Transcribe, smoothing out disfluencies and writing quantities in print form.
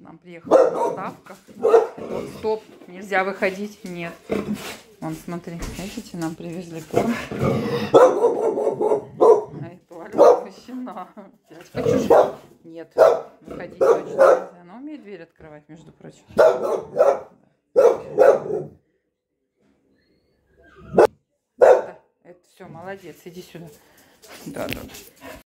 нам приехала доставка. Вот, стоп, нельзя выходить. Нет. Вон, смотри, видите, нам привезли корм. Ай, туалет запрещена. Хочу. Нет, выходить точно нельзя. Она умеет дверь открывать, между прочим. Это все, молодец, иди сюда. Да.